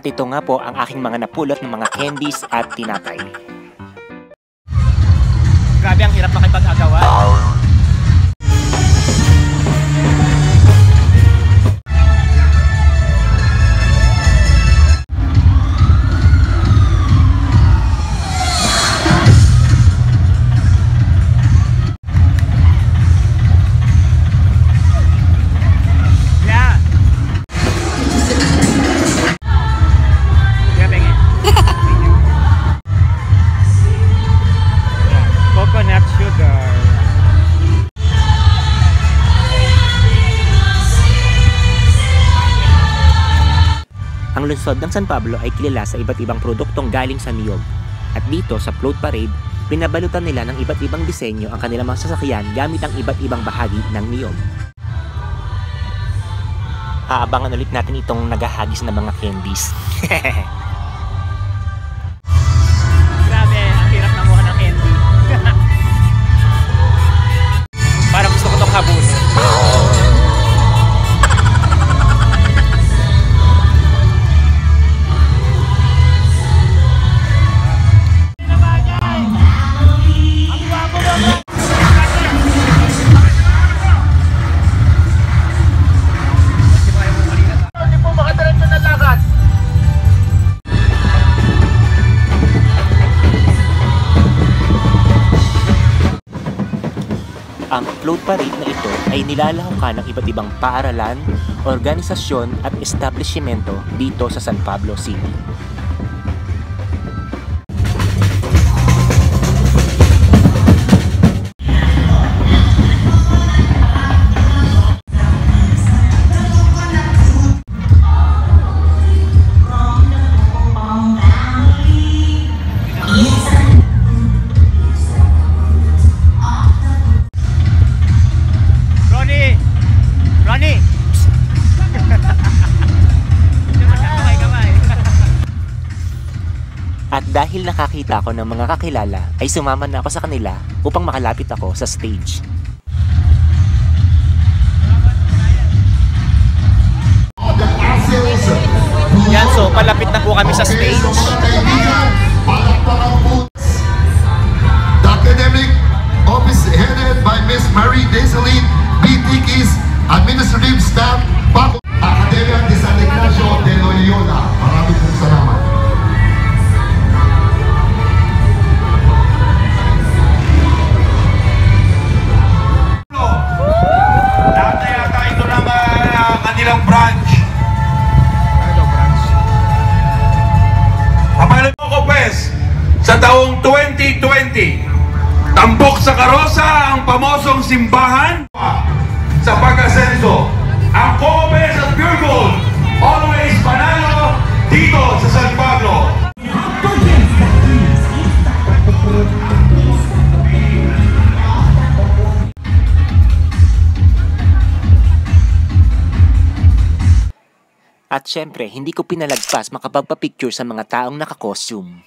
ito nga po ang aking mga napulot ng mga candies at tinapay. Grabe, ang hirap makipag-agawan. Coconut sugar. Ang lungsod ng San Pablo ay kilala sa iba't ibang produktong galing sa niyog. At dito sa float parade, pinabalutan nila ng iba't ibang disenyo ang kanilang mga sasakyan gamit ang iba't ibang bahagi ng niyog. Aabangan ulit natin itong naghahagis na mga candies. Grabe, ang hirap nanguha ng candy. Parang gusto ko itong habunin. Ang float parade na ito ay nilalahukan ng iba't ibang paaralan, organisasyon at establishmento dito sa San Pablo City. At dahil nakakita ako ng mga kakilala, ay sumama na ako sa kanila upang makalapit ako sa stage. Yan, so palapit na po kami sa stage. The academic office headed by Miss Marie Desaline BTK's administrative staff, Academia de San Ignacio de Loyola. Maraming pong salamat. Kanilang branch. Kapag Lopez sa taong 2020, tampok sa karosa ang pamosong simbahan sa pag-asenso. Ang Copes at Pure Gold, always panalo dito sa San Pablo. At syempre, hindi ko pinalagpas makapagpa-picture sa mga taong naka-costume.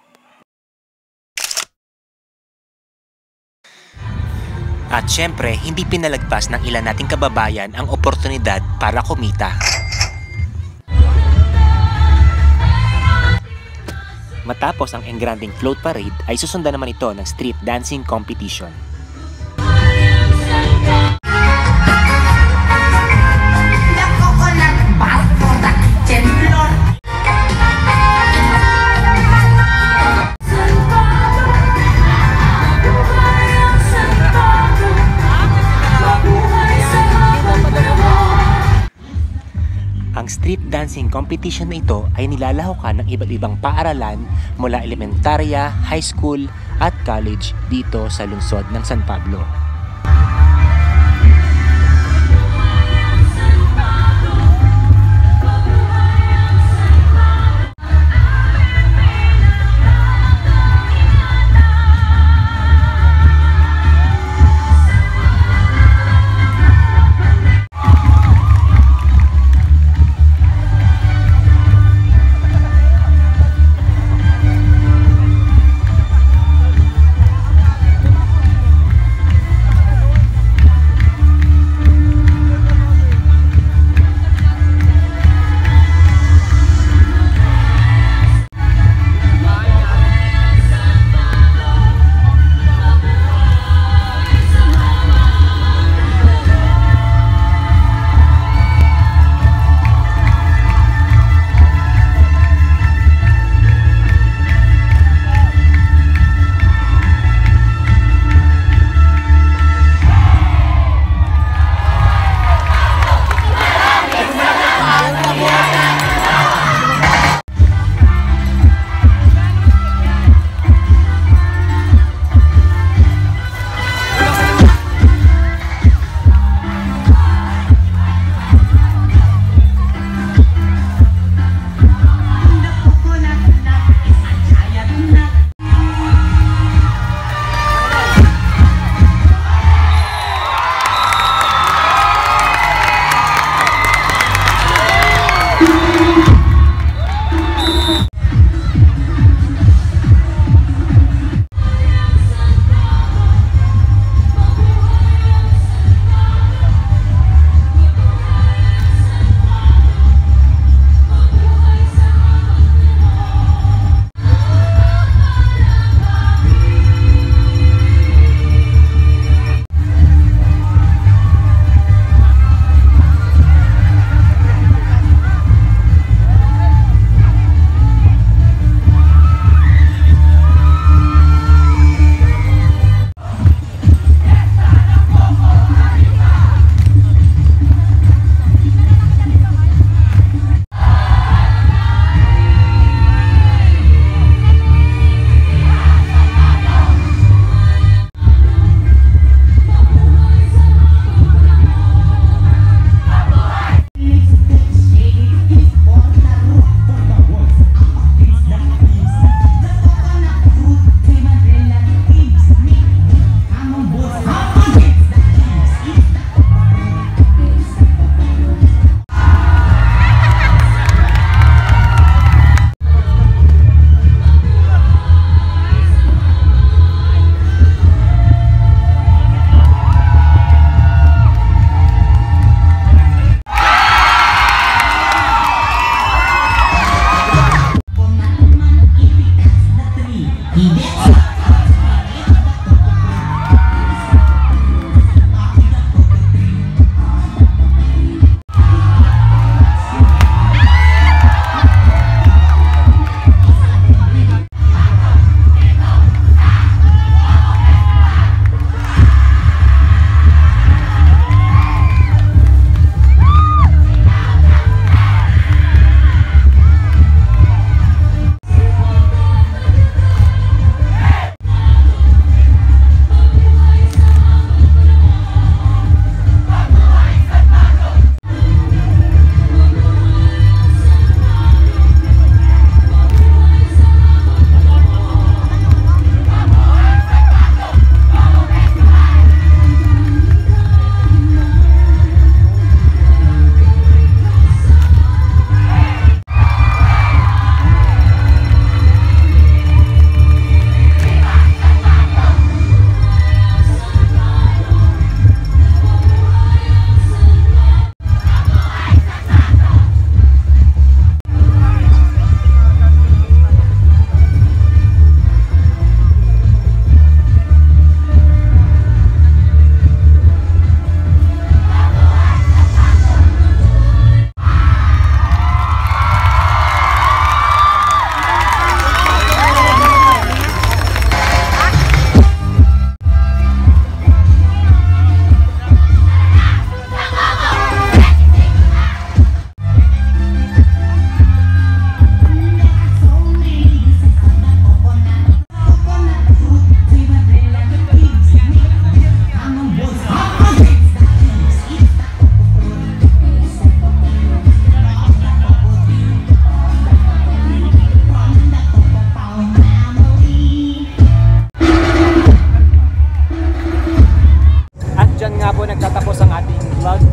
At syempre, hindi pinalagpas ng ilan nating kababayan ang oportunidad para kumita. Matapos ang engranding float parade, ay susundan naman ito ng street dancing competition. Ang street dancing competition na ito ay nilalahukan ng iba't ibang paaralan mula elementarya, high school at college dito sa lungsod ng San Pablo.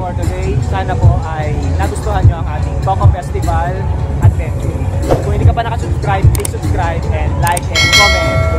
for today. Sana po ay nagustuhan nyo ang ating Boko Festival adventure. Kung hindi ka pa nakasubscribe, please subscribe and like and comment.